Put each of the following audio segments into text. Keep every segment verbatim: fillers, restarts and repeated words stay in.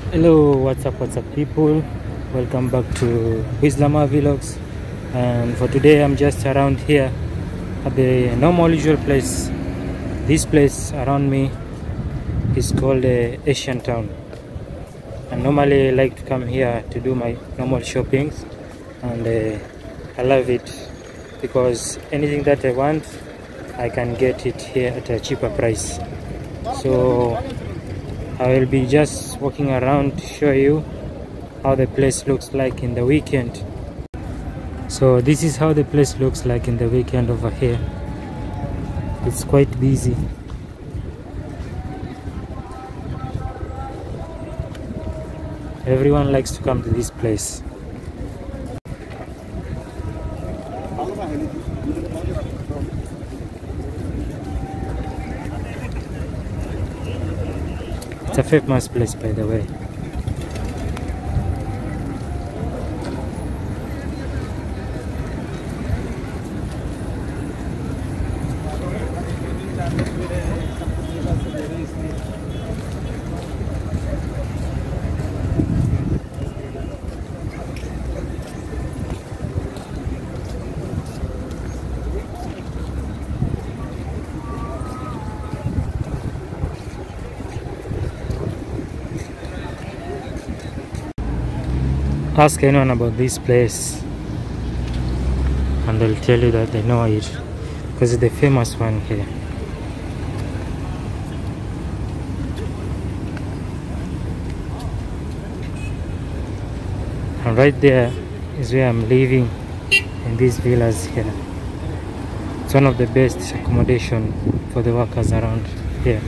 Hello, what's up, what's up, people? Welcome back to WIZLAMAR vlogs. And for today, I'm just around here at the normal usual place. This place around me is called uh, Asian Town. And normally I like to come here to do my normal shoppings, and uh, I love it because anything that I want, I can get it here at a cheaper price. So I will be just walking around to show you how the place looks like in the weekend. So this is how the place looks like in the weekend over here. It's quite busy. Everyone likes to come to this place. It's a famous place, by the way. Ask anyone about this place and they'll tell you that they know it because it's the famous one here. And right there is where I'm living, in these villas here. It's one of the best accommodation for the workers around here.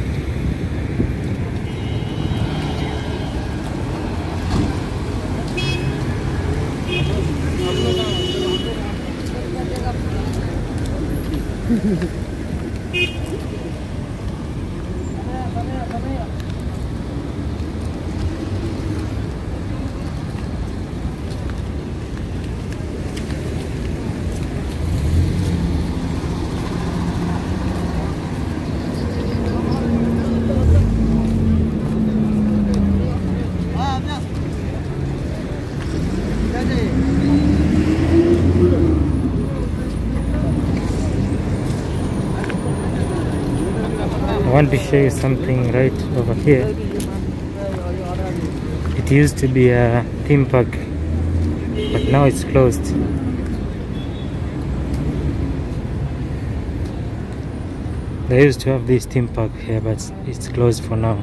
I want to show you something right over here. It used to be a theme park, but now it's closed. They used to have this theme park here, but it's closed for now.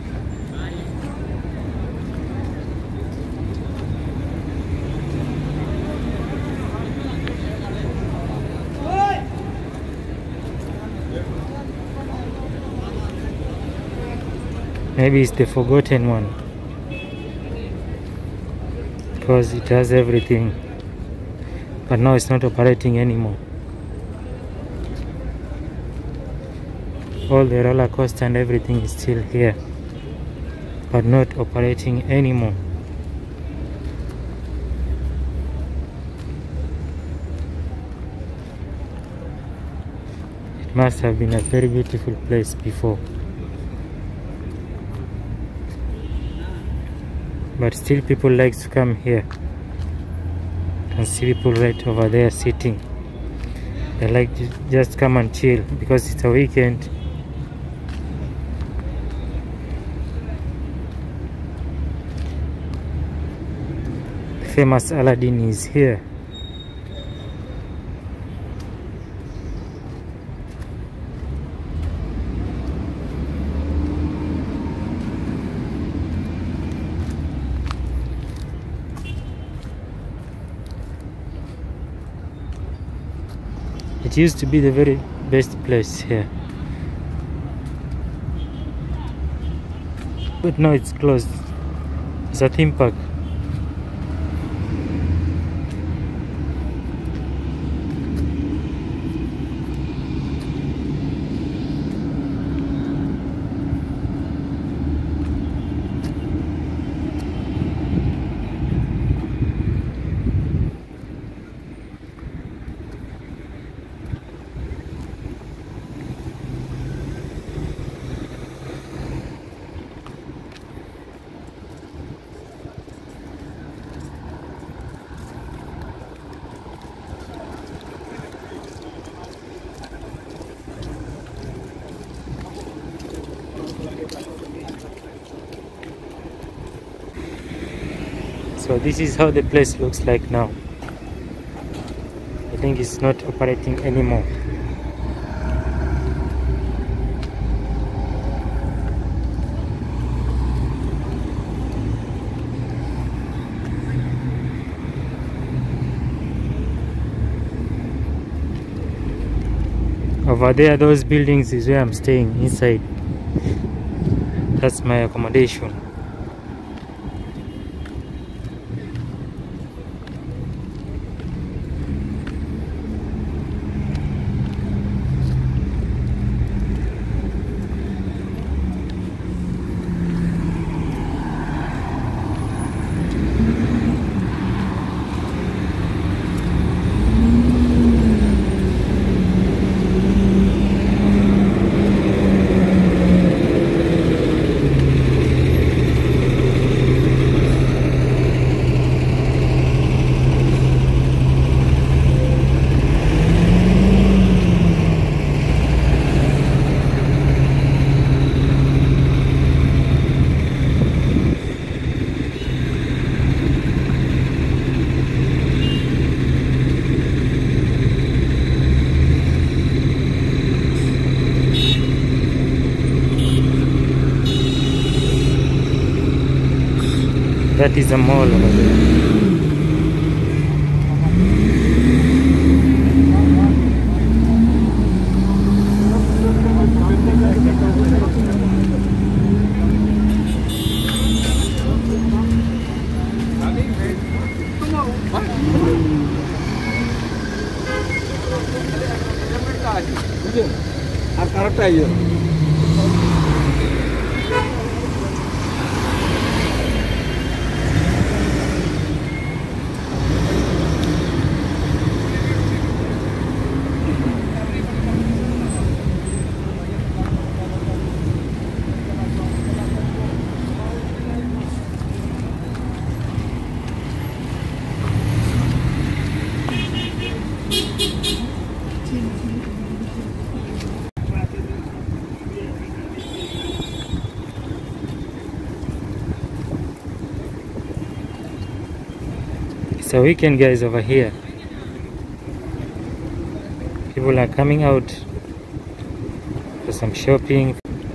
Maybe it's the forgotten one because it has everything, but now it's not operating anymore. All the roller coaster and everything is still here, but not operating anymore. It must have been a very beautiful place before. But still people like to come here. You can see people right over there sitting. They like to just come and chill because it's a weekend. The famous Aladdin is here. It used to be the very best place here, but now it's closed. It's a theme park. So this is how the place looks like now. I think it's not operating anymore. Over there, those buildings is where I'm staying inside. That's my accommodation. That is a mall over there. It's a weekend, guys, over here. People are coming out for some shopping.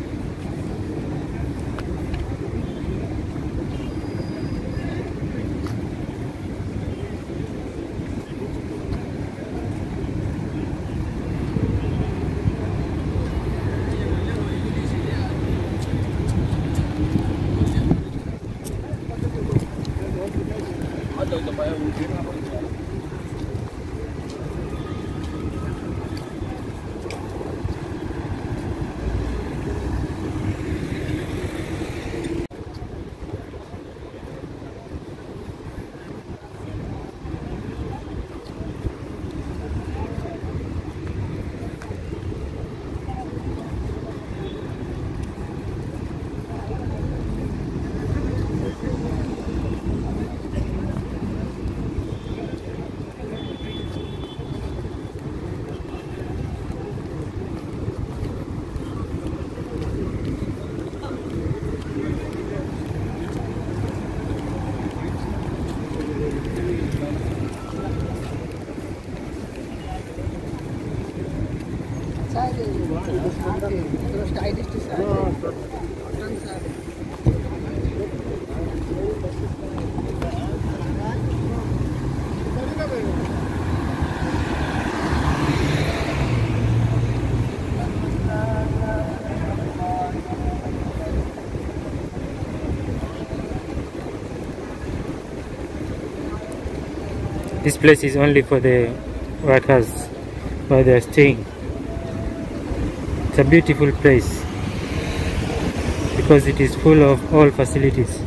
This place is only for the workers where they are staying. It's a beautiful place because it is full of all facilities.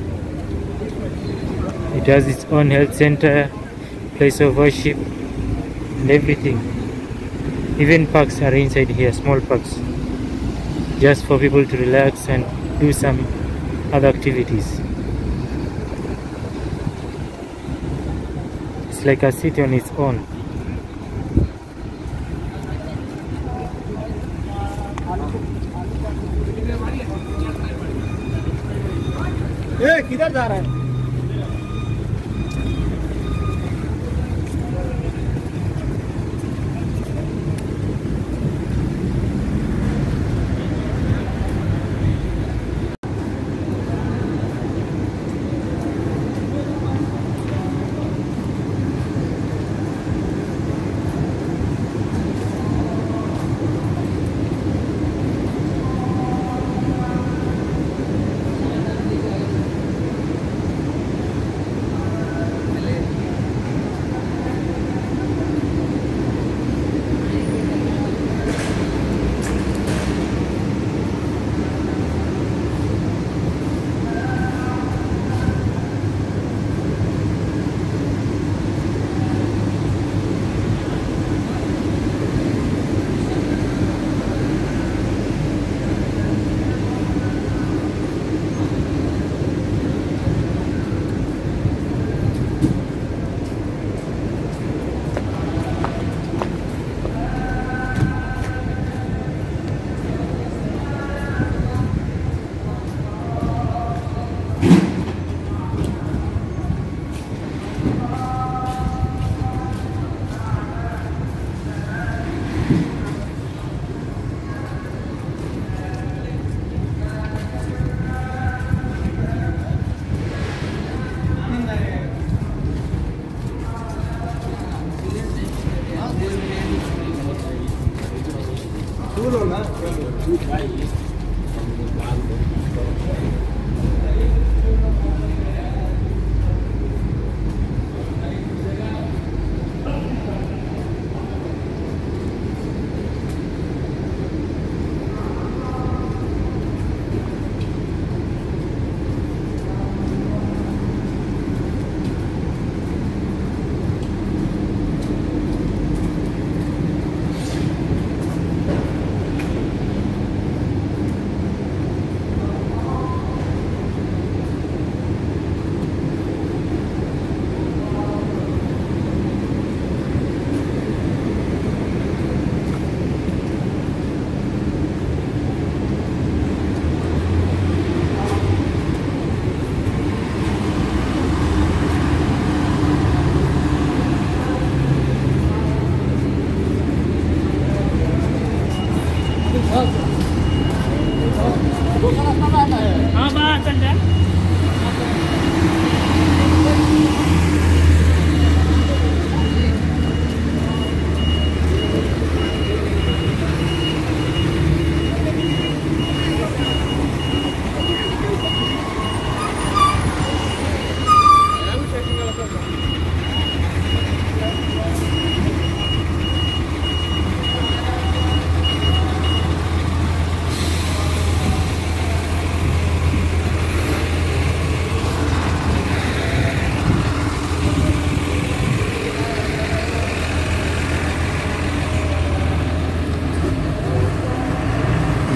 It has its own health center, place of worship, and everything. Even parks are inside here, small parks, just for people to relax and do some other activities. It's like a city on its own. ए किधर जा रहा है?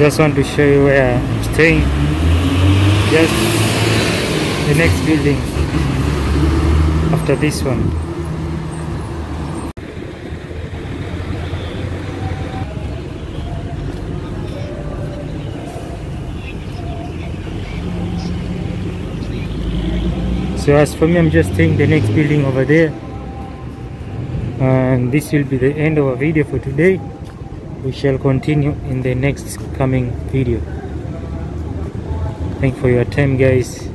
just want to show you where I'm staying. Just the next building after this one. So as for me, I'm just staying the next building over there, and this will be the end of our video for today. We shall continue in the next coming video. Thank you for your time, guys.